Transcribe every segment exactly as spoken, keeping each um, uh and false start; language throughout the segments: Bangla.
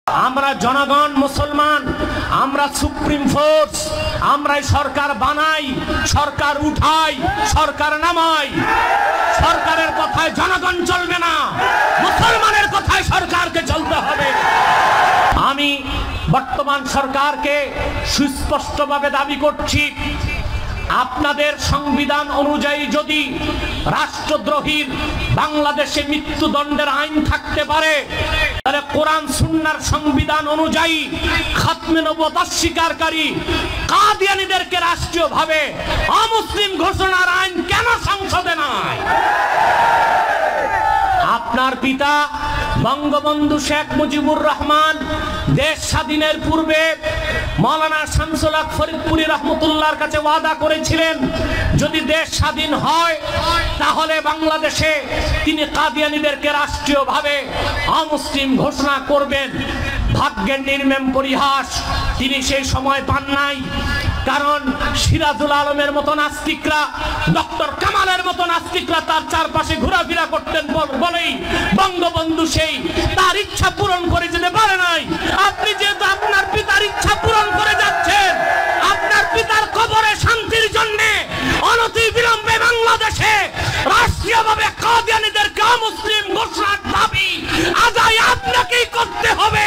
আমরা জনগণ মুসলমান, আমরা সুপ্রিম ফোর্স, আমরাই সরকার বানাই, সরকার উঠাই, সরকার নামাই। সরকারের কথায় জনগণ চলবে না, মুসলমানের কথায় সরকারকে চলতে হবে। আমি বর্তমান সরকারকে সুস্পষ্টভাবে দাবি করছি, আপনাদের সংবিধান অনুযায়ী যদি রাষ্ট্রদ্রোহীর বাংলাদেশে মৃত্যুদণ্ডের আইন থাকতে পারে, তাহলে কোরআন সুন্নাহর সংবিধান অনুযায়ী খাতমে নবুয়ত অস্বীকারী কাদিয়ানীদেরকে রাষ্ট্রীয়ভাবে অমুসলিম ঘোষণার আইন কেন সংসদে নাই? আপনার পিতা বঙ্গবন্ধু শেখ মুজিবুর রহমান দেশ স্বাধীনের পূর্বে মাওলানা শামসুল হক ফরিদপুরি রহমতুল্লাহর কাছে ওয়াদা করেছিলেন, যদি দেশ স্বাধীন হয় তাহলে বাংলাদেশে তিনি কাদিয়ানীদেরকে রাষ্ট্রীয়ভাবে অমুসলিম ঘোষণা করবেন। ভাগ্যের নির্মম পরিহাস, তিনি সেই সময় পান নাই। কারণ সিরাজুল আলমের মতো নাস্তিকরা, ডক্টর কামালের মতো নাস্তিকরা তার চারপাশে ঘোরাফেরা করতেন বলেই বঙ্গবন্ধু সেই তার ইচ্ছা পূরণ করে যেতে পারে নাই। আপনি যেহেতু আপনার পিতার ইচ্ছা পূরণ করে যাচ্ছেন, আপনার পিতার কবরে শান্তির জন্য অনতি বিলম্বে বাংলাদেশে রাষ্ট্রীয়ভাবে কাদিয়ানীদেরকে অমুসলিম ঘোষণার দাবি আদায় আপনাকেই করতে হবে।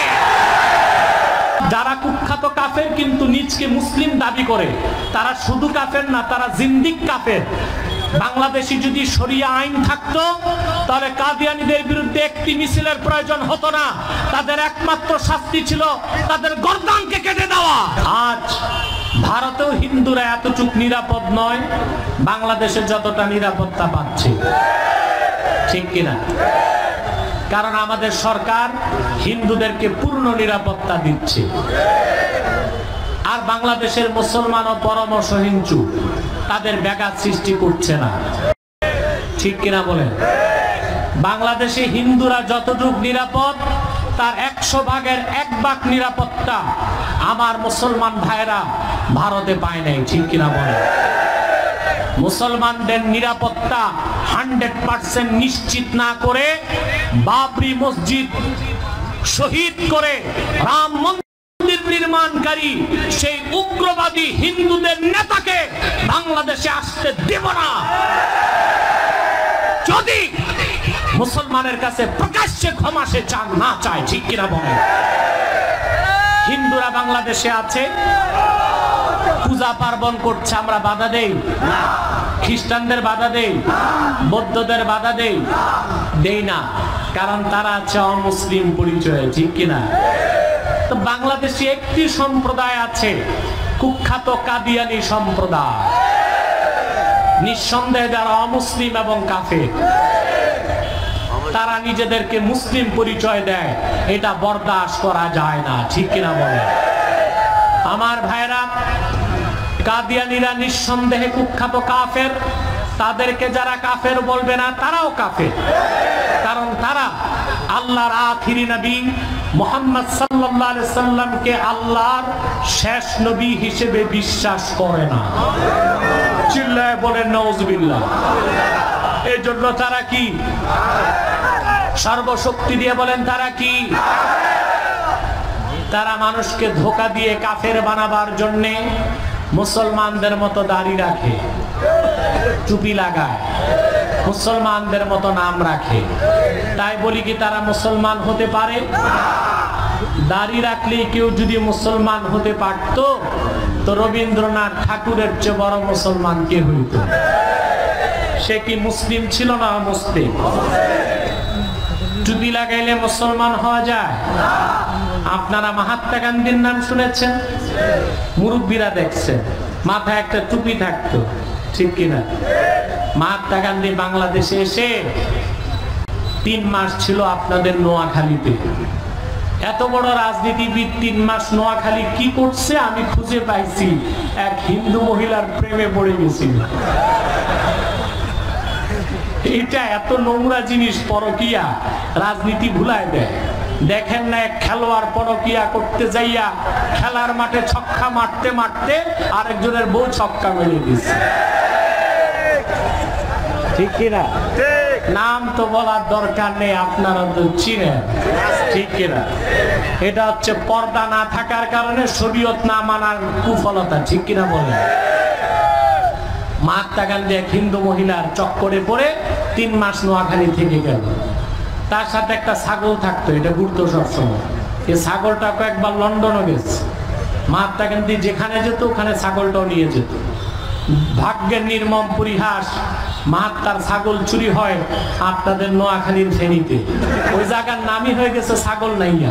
যারা কুখ্যাত কাফের কিন্তু নিজকে মুসলিম দাবি করে, তারা শুধু কাফের না, তারা জিন্দিক কাফের। বাংলাদেশে যদি শরিয়া আইন থাকতো তাহলে কাদিয়ানীদের বিরুদ্ধে একটি মিছিলের প্রয়োজন হতো না, তাদের একমাত্র শাস্তি ছিল তাদের গর্দানকে কেটে দেওয়া। আজ ভারতেও হিন্দুরা এতটুক নিরাপদ নয় বাংলাদেশে যতটা নিরাপত্তা পাচ্ছে, ঠিক কিনা? কারণ আমাদের সরকার হিন্দুদেরকে পূর্ণ নিরাপত্তা দিচ্ছে, আর বাংলাদেশের মুসলমানও পরম সহিংসু, তাদের ব্যাঘাত সৃষ্টি করছে না, ঠিক কিনা বলেন? বাংলাদেশে হিন্দুরা যতটুকু নিরাপদ তার একশো ভাগের এক ভাগ নিরাপত্তা আমার মুসলমান ভাইরা ভারতে পায় নাই, ঠিক কিনা বলেন? মুসলমানদের নিরাপত্তা হান্ড্রেড পার্সেন্ট নিশ্চিত না করে বাবরি মসজিদ শহীদ করে রাম মন্দির নির্মাণকারী সেই উগ্রবাদী হিন্দুদের নেতাকে বাংলাদেশে আসতে দেব না। যদি মুসলমানের কাছে প্রকাশ্যে ক্ষমা সে চান না চায়, ঠিক কিনা বলেন? হিন্দুরা বাংলাদেশে আছে, পূজা পার্বণ করছে, আমরা বাধা দেই? খ্রিস্টানদের বাধা দেই? বৌদ্ধদের বাধা দেই? দেই না, কারণ তারা আছে অমুসলিম পরিচয়ে, ঠিক কিনা? তো বাংলাদেশে একটি সম্প্রদায় আছে, কুখ্যাত কাদিয়ানী সম্প্রদায়, নিঃসন্দেহে যারা অমুসলিম এবং কাফের, তারা নিজেদেরকে মুসলিম পরিচয় দেয়, এটা বরদাস্ত করা যায় না, ঠিক কিনা বলে? আমার ভাইরা, কাদিয়ানীরা নিঃসন্দেহে কুখ্যাত কাফের, তাদেরকে যারা কাফের বলবে না তারাও কাফের, কারণ তারা আল্লাহর আখিরি নবী মুহাম্মদ সাল্লাল্লাহু আলাইহি সাল্লামকে আল্লাহর শেষ নবী হিসেবে বিশ্বাস করে না। চিল্লায় বলেন নাউজুবিল্লাহ। এই জন্য তারা কি সর্বশক্তি দিয়ে বলেন তারা কি? তারা মানুষকে ধোঁকা দিয়ে কাফের বানাবার জন্যে মুসলমানদের মতো দাড়ি রাখে, টুপি লাগায়, মুসলমানদের মতো নাম রাখে। তাই বলি কি তারা মুসলমান হতে পারে? দাড়ি রাখলেই কেউ যদি মুসলমান হতে পারত তো রবীন্দ্রনাথ ঠাকুরের চেয়ে বড় মুসলমান কে হইত? সে কি মুসলিম ছিল না মুসলিম? টুপি লাগাইলে মুসলমান হওয়া যায়? আপনারা মহাত্মা গান্ধীর নাম শুনেছেন? মুরব্বীরা দেখছেন মাথায় একটা টুপি থাকতো, ঠিক কিনা? মহাত্মা গান্ধী বাংলাদেশে এসে তিন মাস ছিল আপনাদের নোয়াখালীতে। এত বড় রাজনীতিবিদ তিন মাস নোয়াখালী কি করছে আমি খুঁজে পাইছি, এক হিন্দু মহিলার প্রেমে পড়ে গেছিল। এটা এত নোংরা জিনিস, পরকিয়া, রাজনীতি ভুলায় দেয়। দেখেন না এক খেলোয়াড় পরকিয়া করতে যাইয়া খেলার মাঠে ছক্কা মারতে মারতে আরেকজনের বউ ছক্কা মেরে দিচ্ছে, ঠিক কিনা? নাম তো বলার দরকার নেই, আপনারা তো চিনেন, ঠিক কিনা? এটা হচ্ছে পর্দা না থাকার কারণে শরীয়ত না মানার কুফলতা, ঠিক কিনা বলেন? মহাত্মা গান্ধী এক হিন্দু মহিলার চক্করে পড়ে তিন মাস নোয়াখালী থেকে গেল। তার সাথে একটা ছাগল থাকতো, এটা ঘুরতো সবসময়। এই ছাগলটা কয়েকবার লন্ডনও গেছে। মহাত্মা গান্ধী যেখানে যেত ওখানে ছাগলটাও নিয়ে যেত। ভাগ্যের নির্মম পরিহাস, মহাত্মার ছাগল চুরি হয় আপনাদের নোয়াখালীর ফেনীতে। ওই জায়গার নামই হয়ে গেছে ছাগল নাইয়া।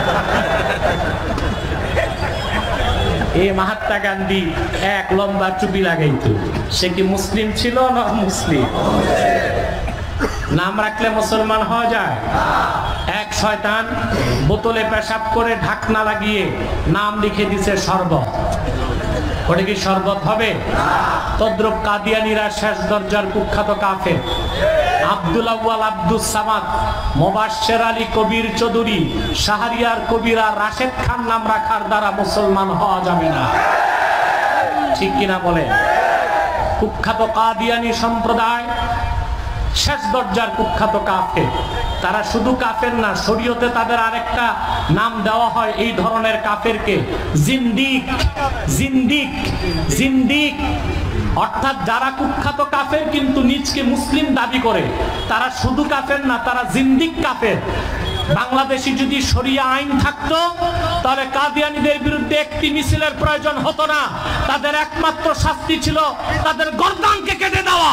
এই মহাত্মা গান্ধী এক লম্বা টুপি লাগাইতো। সে কি মুসলিম ছিল না মুসলিম? নাম রাখলে মুসলমান হওয়া যায়? এক শয়তান বোতলে পেশাব করে ঢাকনা লাগিয়ে নাম লিখে দিছে শরবত। ওটা কি শরবত হবে? তদ্রুপ কাদিয়ানীরা শেষ দরজার কুখ্যাত কাফের। আব্দুল আউয়াল আব্দুস সামাদ, মোবাশ্বের আলী কবির চৌধুরী, শাহরিয়ার কবিরা রাশেদ খান নাম রাখার দ্বারা মুসলমান হওয়া যাবে না, ঠিক কিনা বলেন? কুখ্যাত কাদিয়ানী সম্প্রদায় শেষ দরজার কুখ্যাত কাফের। তারা শুধু কাফের না, শরীয়তে তাদের আরেকটা নাম দেওয়া হয় এই ধরনের কাফেরকে, জিন্দিক। জিন্দিক জিন্দিক অর্থাৎ যারা কুখ্যাত কাফের কিন্তু নিজকে মুসলিম দাবি করে, তারা শুধু কাফের না, তারা জিন্দিক কাফের। বাংলাদেশে যদি শরিয়া আইন থাকতো তাহলে কাদিয়ানীদের বিরুদ্ধে একটি মিছিলের প্রয়োজন হতো না। তাদের একমাত্র শাস্তি ছিল তাদের গর্দানকে কেটে দেওয়া।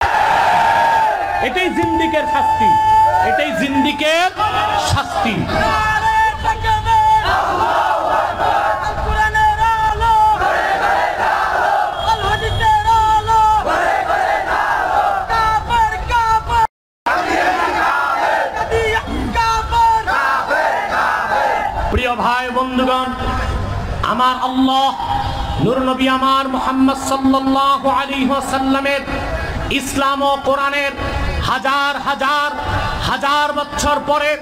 এটাই জিন্দিকের শাস্তি, এটাই জিন্দিকের শাস্তি। প্রিয় ভাই বন্ধুগণ, আমার আল্লাহ নূর নবী আমার মুহাম্মদ সাল্লাল্লাহু আলাইহি ওয়াসাল্লামের ইসলাম ও কোরআনের হাজার হাজার হাজার বছর পরে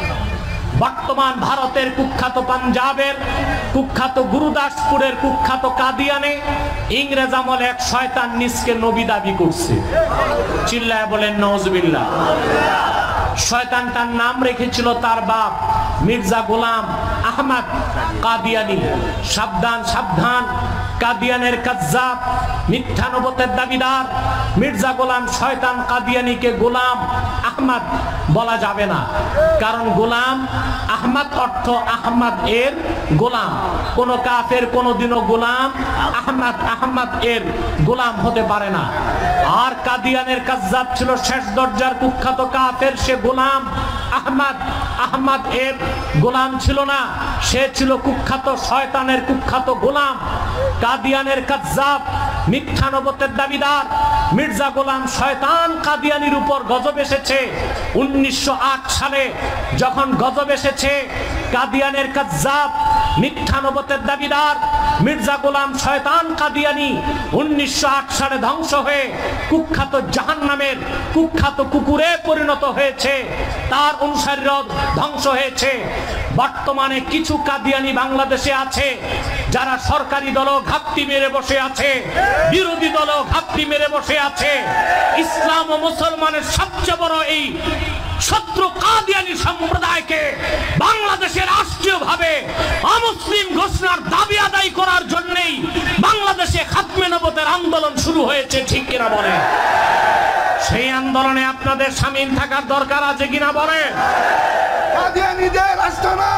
বর্তমান ভারতের কুখ্যাত পাঞ্জাবের কুখ্যাত গুরুদাসপুরের কুখ্যাত কাদিয়ানে ইংরেজ আমলে এক শয়তান নিজকে নবী দাবি করছে। চিল্লায় বলেন নাউজুবিল্লাহ। শয়তানটার নাম রেখেছিল তার বাপ মির্জা গোলাম আহমদ কাদিয়ানী। সাবধান সাবধান, কাদিয়ানের কাজ্জাব, মিথ্যা নবুয়তের দাবিদার মির্জা গোলাম শয়তান কাদিয়ানীকে গোলাম আহমদ বলা যাবে না, কারণ গোলাম আহমদ অর্থ আহমদ এর গোলাম। কোন কাফের কোনদিনও গোলাম আহমদ আহমদ এর গোলাম হতে পারে না। আর কাদিয়ানের কাজ্জাব ছিল শেষ দরজার কুখ্যাত কাফের, সে গোলাম আহমদ আহমদ এর গোলাম ছিল না, সে ছিল কুখ্যাত শয়তানের কুখ্যাত গোলাম। কাদিয়ানের কাজ্জাব মিথ্যা নবুয়তের দাবিদার মির্জা গোলাম শয়তান কাদিয়ানির উপর গজব এসেছে উনিশশো আট সালে। যখন গজব এসেছে, কাদিয়ানের কাজ্জাব মিথ্যা নবুয়তের দাবিদার মির্জা গোলাম শয়তান কাদিয়ানি উনিশশো আট সালে ধ্বংস হয়ে কুখ্যাত জাহান্নামের কুখ্যাত কুকুরে পরিণত হয়েছে, তার অনুসারীরা ধ্বংস হয়েছে। বর্তমানে কিছু কাদিয়ানি বাংলাদেশে আছে যারা সরকারি দল ঘাপটি মেরে বসে আছে, বিরোধী দল ঘাপটি মেরে বসে আছে। ইসলাম ও মুসলমানের সবচেয়ে বড় এই শত্রু কাদিয়ানি সম্প্রদায়কে বাংলাদেশে রাষ্ট্রীয়ভাবে অমুসলিম ঘোষণার দাবি আদায় করার জন্যই বাংলাদেশে খাতমে নবুয়তের আন্দোলন শুরু হয়েছে, ঠিক কিনা বলে? সেই আন্দোলনে আপনাদের শামিল থাকার দরকার আছে কিনা বলে? কাদিয়ানীদের রাষ্ট্র না।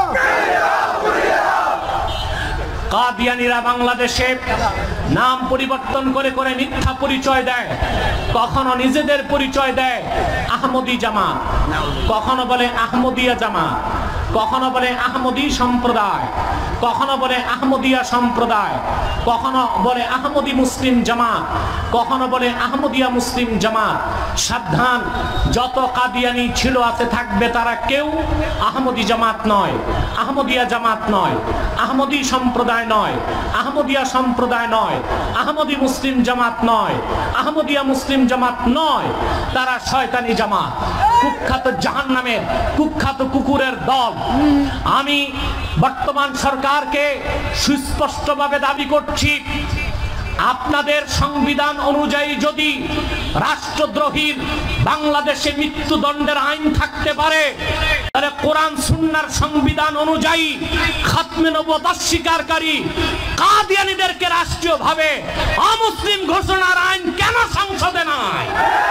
কাদিয়ানীরা বাংলাদেশে নাম পরিবর্তন করে করে মিথ্যা পরিচয় দেয়। কখনো নিজেদের পরিচয় দেয় আহমদী জামাত, কখনো বলে আহমদিয়া জামাত, কখনো বলে আহমদী সম্প্রদায়, কখনো বলে আহমদিয়া সম্প্রদায়, কখনো বলে আহমদী মুসলিম জামাত, কখনো বলে আহমদিয়া মুসলিম জামাত। সাবধান, যত কাদিয়ানি ছিল আছে থাকবে, তারা কেউ আহমদী জামাত নয়, আহমদিয়া জামাত নয়, আহমদী সম্প্রদায় নয়, আহমদিয়া সম্প্রদায় নয়, আহমদী মুসলিম জামাত নয়, আহমদিয়া মুসলিম জামাত নয়। তারা শয়তানি জামাত, কুখ্যাত জাহান্নামের কুখ্যাত কুকুরের দল। আমি বর্তমান সরকারকে সুস্পষ্টভাবে দাবি করছি, আপনাদের সংবিধান অনুযায়ী যদি রাষ্ট্রদ্রোহীর বাংলাদেশে মৃত্যুদণ্ডের আইন থাকতে পারে, তাহলে কোরআন সুন্নাহর সংবিধান অনুযায়ী খাতমে নবুয়ত অস্বীকারী কাদিয়ানীদেরকে রাষ্ট্রীয়ভাবে অমুসলিম ঘোষণার আইন কেন সংসদে নাই?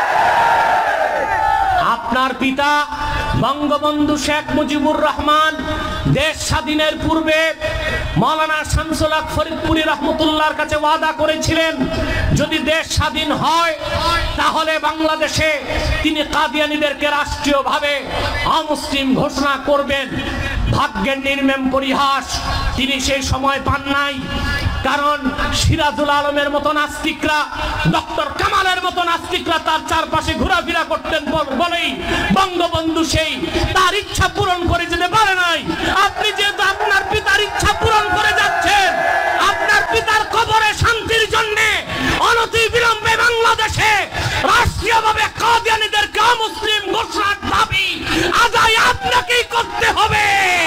আপনার পিতা বঙ্গবন্ধু শেখ মুজিবুর রহমান দেশ স্বাধীনের পূর্বে মাওলানা শামসুল হক ফরিদপুরি রহমতুল্লাহর কাছে ওয়াদা করেছিলেন, যদি দেশ স্বাধীন হয় তাহলে বাংলাদেশে তিনি কাদিয়ানীদেরকে রাষ্ট্রীয়ভাবে অমুসলিম ঘোষণা করবেন। ভাগ্যের নির্মম পরিহাস, তিনি সেই সময় পান নাই। কারণ সিরাজুল আলমের মতো নাস্তিকরা, ডক্টর কামালের মতো নাস্তিকরা তার চারপাশে ঘোরাফেরা করতেন বলেই বঙ্গবন্ধু সেই তার ইচ্ছা পূরণ করে যেতে পারে নাই। আপনি যেহেতু আপনার পিতার ইচ্ছা পূরণ করে যাচ্ছেন, আপনার পিতার কবরে শান্তির জন্য অনতি বিলম্বে বাংলাদেশে রাষ্ট্রীয়ভাবে কাদিয়ানীদেরকে অমুসলিম ঘোষণার দাবি আদায় আপনাকেই করতে হবে।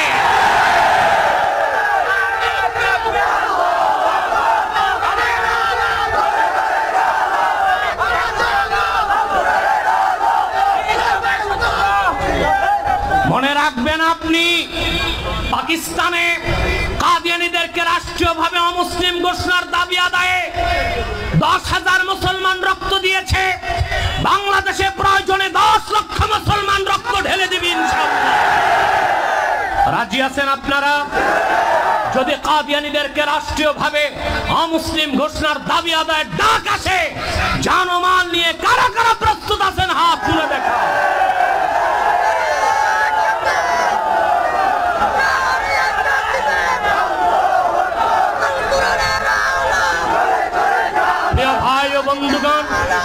মনে রাখবেন, আপনি পাকিস্তানে কাদিয়ানীদেরকে রাষ্ট্রীয়ভাবে অমুসলিম ঘোষণার দাবি আদায়ে দশ হাজার মুসলমান রক্ত দিয়েছে। বাংলাদেশে প্রয়োজনে দশ লক্ষ মুসলমান রক্ত ঢেলে দিবে ইনশাআল্লাহ। রাজি আছেন আপনারা? যদি কাদিয়ানীদেরকে রাষ্ট্রীয়ভাবে অমুসলিম ঘোষণার দাবি আদায়ের ডাক আসে, জানমাল নিয়ে কারা কারা প্রস্তুত আছেন হাত তুলে দেখা। প্রিয় ভাই ও বন্ধুগণ,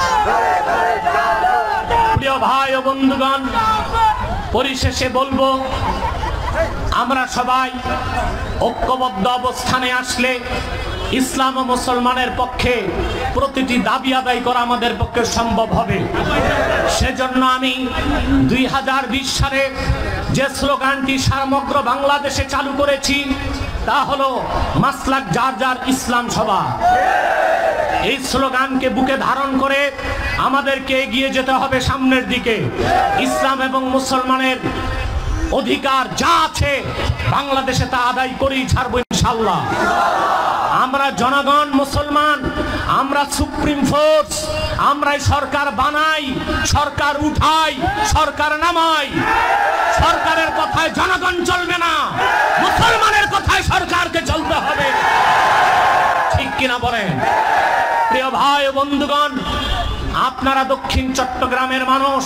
প্রিয় ভাই ও বন্ধুগণ, পরিশেষে বলবো, আমরা সবাই ঐক্যবদ্ধ অবস্থানে আসলে ইসলাম ও মুসলমানের পক্ষে প্রতিটি দাবি আদায় করা আমাদের পক্ষে সম্ভব হবে। সেজন্য আমি দুই হাজার বিশ সালে যে স্লোগানটি সমগ্র বাংলাদেশে চালু করেছি তা হলো মাসলাক যার যার ইসলাম সভা। এই স্লোগানকে বুকে ধারণ করে আমাদেরকে এগিয়ে যেতে হবে সামনের দিকে। ইসলাম এবং মুসলমানের অধিকার যা আছে বাংলাদেশে তা আদায় করেই ছাড়বো ইনশাআল্লাহ। আমরা জনগণ মুসলমান, আমরা সুপ্রিম ফোর্স, আমরাই সরকার বানাই, সরকার উঠাই, সরকার নামাই। সরকারের কথায় জনগণ চলবে না, মুসলমানের কথায় সরকারকে চলতে হবে। ঠিক কিনা বলেন? প্রিয় ভাই ও বন্ধুগণ, আপনারা দক্ষিণ চট্টগ্রামের মানুষ,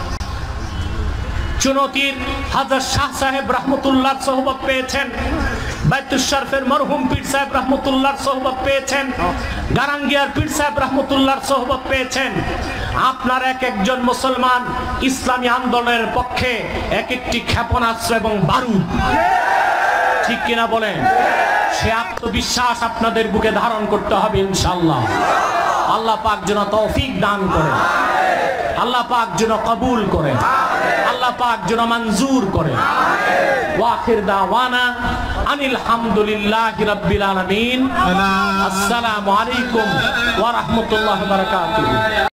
চুনতির হাজর শাহ সাহেব রহমতুল্লাহ সোহবত পেয়েছেন, বাইতুল শরফের মরহুম পীর সাহেব রহমতুল্লাহ সোহবত পেয়েছেন, গারাঙ্গিয়ার পীর সাহেব রহমতুল্লাহ সোহবত পেয়েছেন। আপনার এক একজন মুসলমান ইসলামী আন্দোলনের পক্ষে এক একটি ক্ষেপণাস্ত্র এবং বারুদ। ঠিক কিনা বলেন? সে আত্মবিশ্বাস আপনাদের বুকে ধারণ করতে হবে ইনশাআল্লাহ। আল্লাহ পাক যেন তৌফিক দান করেন, আল্লাহ পাক যেন কবুল করেন, আল্লাহ পাক যেন মঞ্জুর করেন। ওয়াখির দাওয়ানা আনিল হামদুলিল্লাহি রাব্বিল আলামিন। আসসালামু আলাইকুম ওয়া রাহমাতুল্লাহি ওয়া বারাকাতুহু।